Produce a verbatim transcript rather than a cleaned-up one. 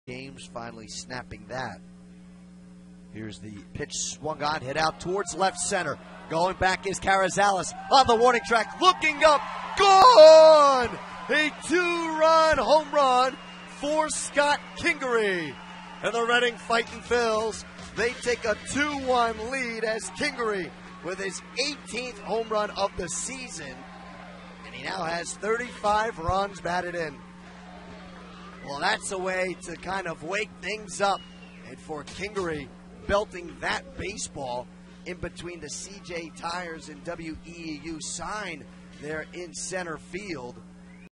games, finally snapping that. Here's the pitch swung on, hit out towards left center. Going back is Carrizales on the warning track, looking up, gone! A two-run home run for Scott Kingery. And the Reading Fightin' Phils, they take a two one lead as Kingery with his eighteenth home run of the season. And he now has thirty-five runs batted in. Well, that's a way to kind of wake things up. And for Kingery, belting that baseball in between the C J Tires and W E E U sign there in center field.